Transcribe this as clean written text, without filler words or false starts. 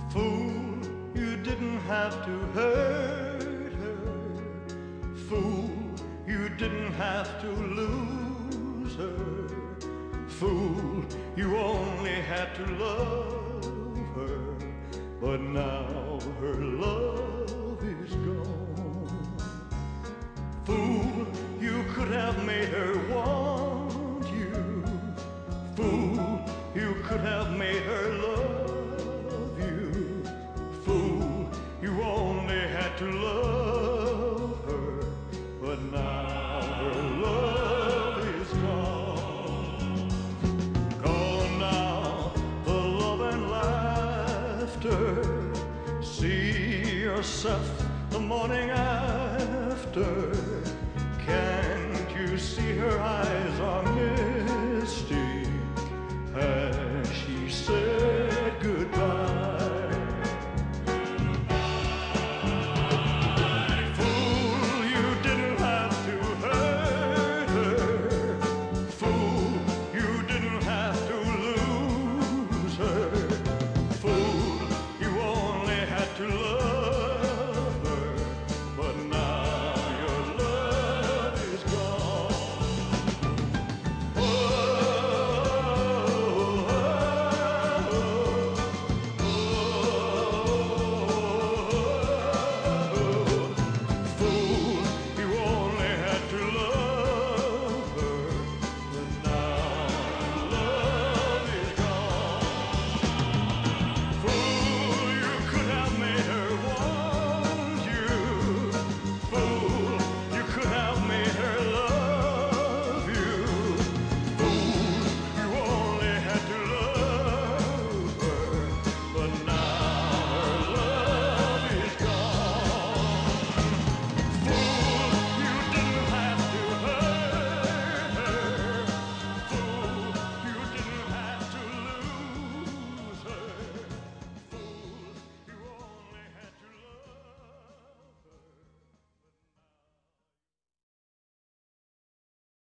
Fool, you didn't have to hurt her. Fool, you didn't have to lose her. Fool, you only had to love her. But now her love is gone. Fool, you could have made her want you. Fool, you could have made her love you. Fool, you only had to love her. But now her love is gone. Gone now, the love and laughter. See yourself the morning after. Can't you see her eyes